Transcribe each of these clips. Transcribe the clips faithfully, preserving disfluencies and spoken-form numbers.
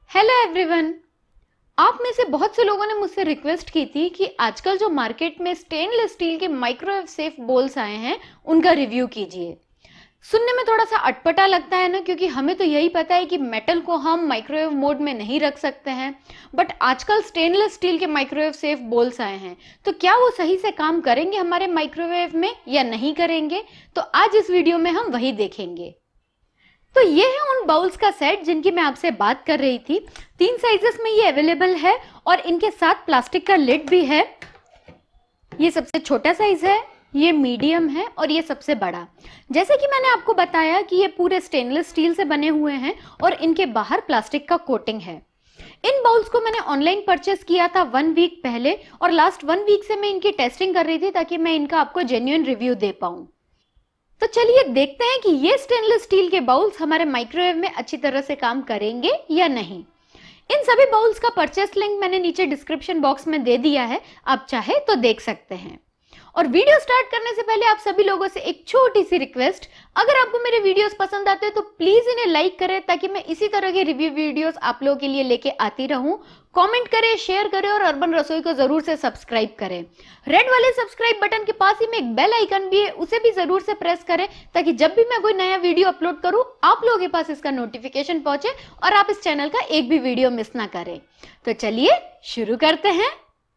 Hello everyone. आप में से बहुत से लोगों ने मुझसे रिक्वेस्ट की थी कि आजकल जो मार्केट में स्टेनलेस स्टील के माइक्रोवेव सेफ बोल्स आए हैं उनका रिव्यू कीजिए। सुनने में थोड़ा सा अटपटा लगता है ना, क्योंकि हमें तो यही पता है कि मेटल को हम माइक्रोवेव मोड में नहीं रख सकते हैं, बट आजकल स्टेनलेस स्टील के माइक्रोवेव सेफ बोल्स आए हैं, तो क्या वो सही से काम करेंगे हमारे माइक्रोवेव में या नहीं करेंगे? तो आज इस वीडियो में हम वही देखेंगे। तो ये है उन बाउल्स का सेट जिनकी मैं आपसे बात कर रही थी। तीन साइजेस में ये अवेलेबल है और इनके साथ प्लास्टिक का लिड भी है। ये सबसे छोटा साइज है, ये मीडियम है और ये सबसे बड़ा। जैसे कि मैंने आपको बताया कि ये पूरे स्टेनलेस स्टील से बने हुए हैं और इनके बाहर प्लास्टिक का कोटिंग है। इन बाउल्स को मैंने ऑनलाइन परचेस किया था वन वीक पहले और लास्ट वन वीक से मैं इनकी टेस्टिंग कर रही थी ताकि मैं इनका आपको जेन्युइन रिव्यू दे पाऊं। तो चलिए देखते हैं कि ये स्टेनलेस स्टील के बाउल्स हमारे माइक्रोवेव में अच्छी तरह से काम करेंगे या नहीं। इन सभी बाउल्स का परचेस लिंक मैंने नीचे डिस्क्रिप्शन बॉक्स में दे दिया है, आप चाहे तो देख सकते हैं। और वीडियो स्टार्ट करने से पहले आप सभी लोगों से एक छोटी सी रिक्वेस्ट, अगर आपको मेरे वीडियोस पसंद आते हैं तो प्लीज इन्हें लाइक करें ताकि मैं इसी तरह के रिव्यू वीडियोस आप लोगों के लिए लेके आती रहूं। कमेंट करें, शेयर करें और अर्बन रसोई को जरूर से सब्सक्राइब करें। रेड वाले सब्सक्राइब बटन के पास ही में एक बेल आइकन भी है, उसे भी जरूर से प्रेस करें ताकि जब भी मैं कोई नया वीडियो अपलोड करूं आप लोगों के पास इसका नोटिफिकेशन पहुंचे और आप इस चैनल का एक भी वीडियो मिस ना करें। तो चलिए शुरू करते हैं।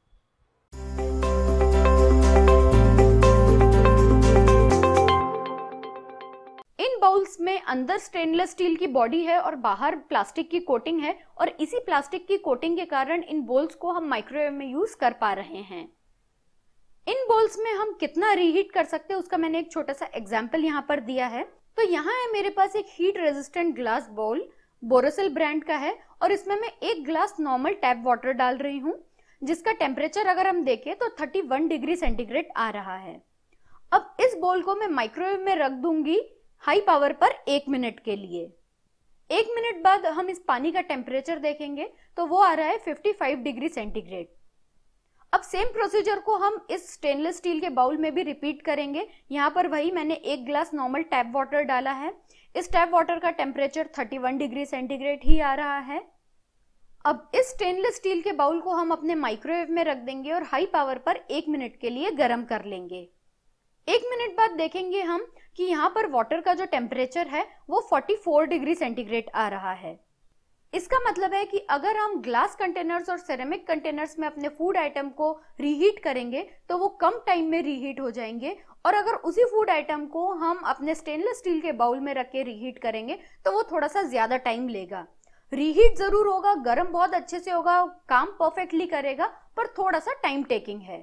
इन बाउल्स में अंदर स्टेनलेस स्टील की बॉडी है और बाहर प्लास्टिक की कोटिंग है और इसी प्लास्टिक की कोटिंग के कारण इन बोल्स को हम माइक्रोवेव में यूज कर पा रहे हैं। इन बोल्स में हम कितना रीहीट कर सकते हैं उसका मैंने एक छोटा सा एग्जांपल यहाँ पर दिया है। तो यहाँ है मेरे पास एक heat resistant glass bowl, Borosil brand का है और इसमें मैं एक ग्लास नॉर्मल टैप वाटर डाल रही हूँ, जिसका टेम्परेचर अगर हम देखें तो थर्टी वन डिग्री सेंटीग्रेड आ रहा है। अब इस बोल को मैं माइक्रोवेव में रख दूंगी हाई पावर पर एक मिनट के लिए। एक मिनट बाद हम इस पानी का टेम्परेचर देखेंगे तो वो आ रहा है फिफ्टी फाइव डिग्री सेंटीग्रेड। अब सेम प्रोसीजर को हम इस स्टेनलेस स्टील के बाउल में भी रिपीट करेंगे। यहाँ पर वही मैंने एक ग्लास नॉर्मल टैप वाटर डाला है। इस टैप वाटर का temperature thirty one degree centigrade ही आ रहा है। अब इस स्टेनलेस स्टील के बाउल को हम अपने माइक्रोवेव में रख देंगे और हाई पावर पर एक मिनट के लिए गर्म कर लेंगे। एक मिनट बाद देखेंगे हम कि यहाँ पर वाटर का जो टेम्परेचर है वो फोर्टी फोर डिग्री सेंटीग्रेड आ रहा है। इसका मतलब है कि अगर हम ग्लास कंटेनर्स और सेरेमिक कंटेनर्स में अपने फूड आइटम को रीहीट करेंगे तो वो कम टाइम में रीहीट हो जाएंगे, और अगर उसी फूड आइटम को हम अपने स्टेनलेस स्टील के बाउल में रख के रीहीट करेंगे तो वो थोड़ा सा ज्यादा टाइम लेगा। रीहीट जरूर होगा, गर्म बहुत अच्छे से होगा, काम परफेक्टली करेगा, पर थोड़ा सा टाइम टेकिंग है।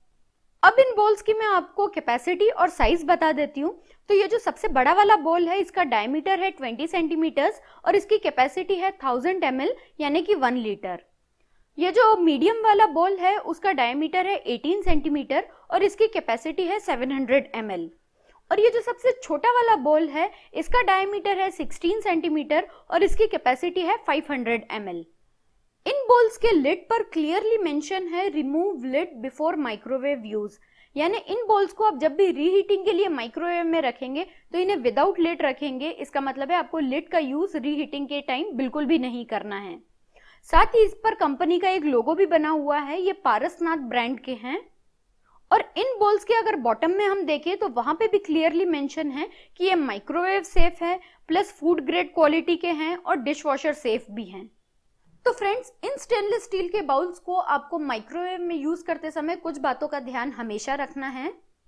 अब इन बोल्स की मैं आपको कैपेसिटी और साइज बता देती हूँ। तो ये जो सबसे बड़ा वाला बोल है इसका डायमीटर है ट्वेंटी सेंटीमीटर्स और इसकी कैपेसिटी है थाउजेंड एम एल यानी कि वन लीटर। ये जो मीडियम वाला बोल है उसका डायमीटर है एटीन सेंटीमीटर और इसकी कैपेसिटी है सेवन हंड्रेड एम एल। और ये जो सबसे छोटा वाला बोल है इसका डायमीटर है सिक्सटीन सेंटीमीटर और इसकी कैपेसिटी है फाइव हंड्रेड एम एल। इन बोल्स के लिड पर क्लियरली मेंशन है remove lid before microwave use, यानी इन बोल्स को आप जब भी रीहीटिंग के लिए माइक्रोवेव में रखेंगे तो इन्हें विदाउट लिड रखेंगे। इसका मतलब है आपको लिड का यूज रीहीटिंग के टाइम बिल्कुल भी नहीं करना है। साथ ही इस पर कंपनी का एक लोगो भी बना हुआ है, ये पारसनाथ ब्रांड के हैं। और इन बोल्स के अगर बॉटम में हम देखें तो वहां पे भी क्लियरली मेंशन है कि ये माइक्रोवेव सेफ है, प्लस फूड ग्रेड क्वालिटी के हैं और डिश वॉशर सेफ भी हैं। तो फ्रेंड्स, इन स्टेनलेस स्टील के बाउल्स को आपको माइक्रोवेव में यूज करते समय कुछ बातों का ध्यान हमेशा रखना है।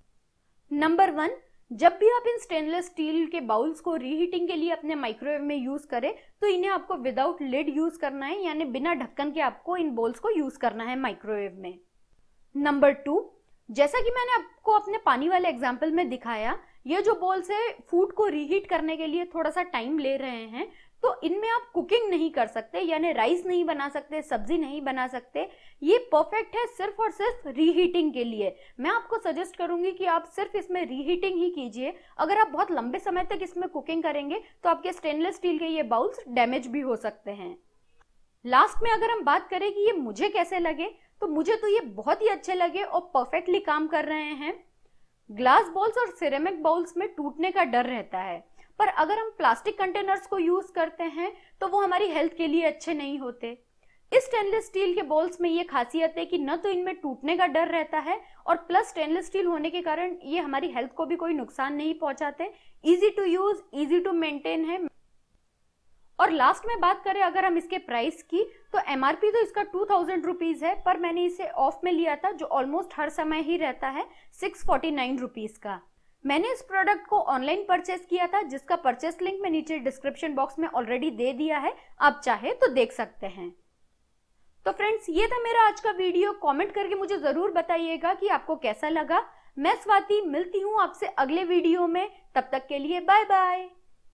नंबर वन, जब भी आप इन स्टेनलेस स्टील के बाउल्स को रीहीटिंग के लिए अपने माइक्रोवेव में यूज करें तो इन्हें आपको विदाउट लिड यूज करना है, यानी बिना ढक्कन के आपको इन बाउल्स को यूज करना है माइक्रोवेव में। नंबर टू, जैसा कि मैंने आपको अपने पानी वाले एग्जाम्पल में दिखाया, ये जो बाउल्स है फूड को रीहीट करने के लिए थोड़ा सा टाइम ले रहे हैं, तो इनमें आप कुकिंग नहीं कर सकते, यानी राइस नहीं बना सकते, सब्जी नहीं बना सकते। ये परफेक्ट है सिर्फ और सिर्फ रीहीटिंग के लिए। मैं आपको सजेस्ट करूंगी कि आप सिर्फ इसमें रीहीटिंग ही कीजिए। अगर आप बहुत लंबे समय तक इसमें कुकिंग करेंगे तो आपके स्टेनलेस स्टील के ये बाउल्स डैमेज भी हो सकते हैं। लास्ट में अगर हम बात करें कि ये मुझे कैसे लगे, तो मुझे तो ये बहुत ही अच्छे लगे और परफेक्टली काम कर रहे हैं। ग्लास बाउल्स और सिरेमिक बाउल्स में टूटने का डर रहता है, पर अगर हम प्लास्टिक कंटेनर्स को यूज करते हैं तो वो हमारी हेल्थ के लिए अच्छे नहीं होते। इस स्टेनलेस स्टील के बॉल्स में ये खासियत है कि न तो इनमें टूटने का डर रहता है और प्लस स्टेनलेस स्टील होने के कारण ये हमारी हेल्थ को भी कोई नुकसान नहीं पहुंचाते। Easy to use, easy to maintain है। और लास्ट में बात करें अगर हम इसके प्राइस की, तो एमआरपी तो इसका टू थाउजेंड रुपीज है, पर मैंने इसे ऑफ में लिया था जो ऑलमोस्ट हर समय ही रहता है सिक्स फोर्टी नाइन रुपीज का। मैंने इस प्रोडक्ट को ऑनलाइन परचेस किया था जिसका परचेस लिंक मैं नीचे डिस्क्रिप्शन बॉक्स में ऑलरेडी दे दिया है, आप चाहे तो देख सकते हैं। तो फ्रेंड्स, ये था मेरा आज का वीडियो। कमेंट करके मुझे जरूर बताइएगा कि आपको कैसा लगा। मैं स्वाति मिलती हूँ आपसे अगले वीडियो में, तब तक के लिए बाय बाय।